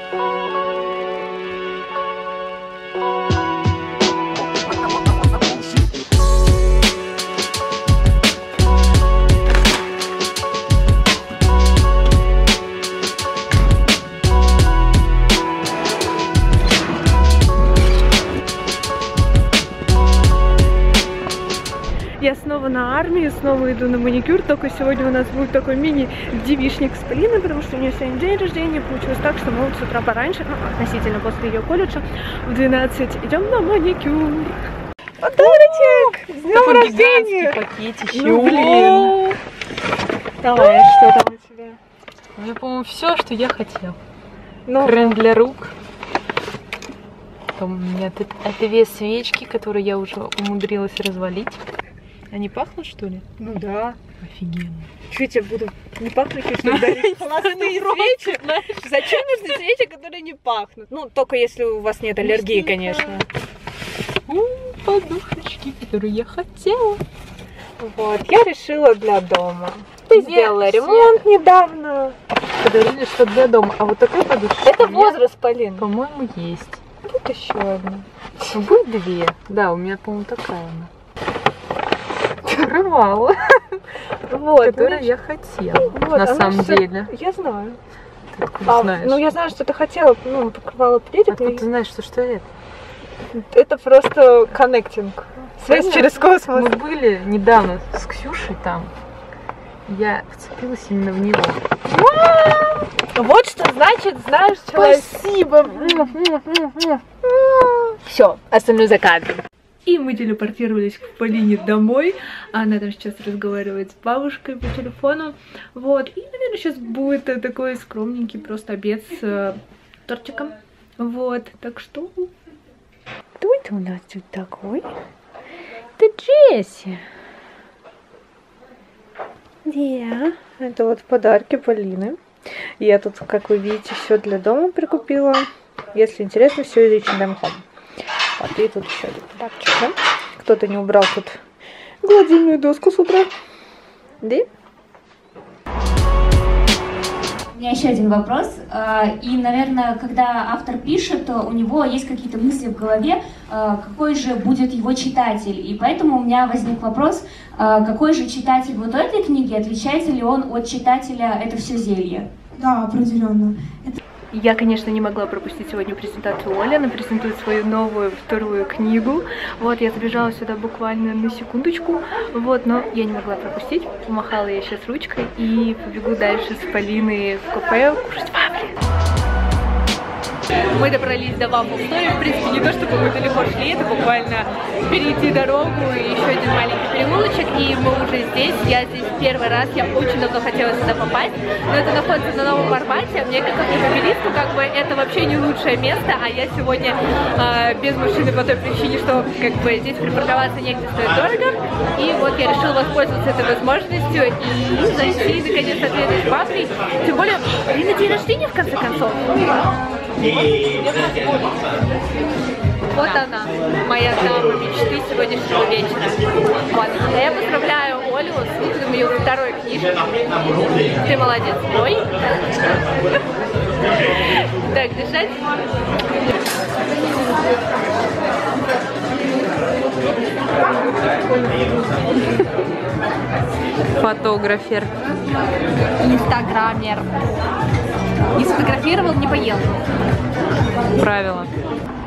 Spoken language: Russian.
Я снова на армии, снова иду на маникюр, только сегодня у нас будет такой мини-девичник с Полиной, потому что у нее сегодня день рождения. Получилось так, что мы вот с утра пораньше, относительно после ее колледжа, в 12 идем на маникюр. Подарочек! С днем рождения! Пакетище. Ну, блин! Давай, что там у тебя? Уже, по-моему, все, что я хотела. Ну, крем для рук. Потом у меня это две свечки, которые я уже умудрилась развалить. Они пахнут, что ли? ну да. Офигенно. Что я тебе буду не пахнущие, что ли, дарить? Холостые свечи? Зачем нужны свечи, которые не пахнут? Ну, только если у вас нет аллергии, конечно. Подушечки, которые я хотела. Вот, я решила для дома. Ты сделала ремонт недавно. Подарили, что для дома. А вот такая подушечка. Это возраст, Полин. По-моему, есть. Тут еще одна. Будет две. Да, у меня, по-моему, такая она. Рвала. Вот, которую я хотела. Вот, на самом все... деле. Я знаю. Ты откуда знаешь? Ну, я знаю, что ты хотела, ну, покрывала пледик. Откуда ты знаешь, что это? Это просто коннектинг. Связь через космос. Мы были недавно с Ксюшей там. Я вцепилась именно в него. Вот что значит, знаешь, человек. Спасибо. Все, остальное за кадром. И мы телепортировались к Полине домой. Она там сейчас разговаривает с бабушкой по телефону. Вот. И, наверное, сейчас будет такой скромненький просто обед с тортиком. Вот. Так что... Кто это у нас тут такой? Это Джесси. Да. Это вот подарки Полины. Я тут, как вы видите, все для дома прикупила. Если интересно, все из H&M. Вот, и тут еще один подарочек, да? Кто-то не убрал тут гладильную доску с утра. Да? У меня еще один вопрос. И, наверное, когда автор пишет, у него есть какие-то мысли в голове, какой же будет его читатель. И поэтому у меня возник вопрос, какой же читатель вот этой книги, отличается ли он от читателя «Это все зелье»? Да, определенно. Я, конечно, не могла пропустить сегодня презентацию Оли. Она презентует свою новую вторую книгу. Вот, я забежала сюда буквально на секундочку. Вот, но я не могла пропустить. Помахала я сейчас ручкой и побегу дальше с Полиной в кафе кушать вафли. Мы добрались до Waffle Story. В принципе, не то, чтобы мы далеко шли, это буквально перейти дорогу и еще один маленький переулочек, и мы уже здесь. Я здесь первый раз, я очень давно хотела сюда попасть, но это находится на новом формате. Мне как автомобилисту как бы это вообще не лучшее место, а я сегодня без машины по той причине, что как бы здесь припарковаться негде, стоит дорого. И вот я решила воспользоваться этой возможностью и зайти наконец отведать вафли. Тем более, и на день рождения в конце концов. Вот она, моя дама мечты сегодняшнего вечера. Вот. А я поздравляю Олю с выходом ее второй книжки. Ты молодец, ой. Так, дышать. Фотографер. Инстаграмер. Не сфотографировал, не поел. Правило.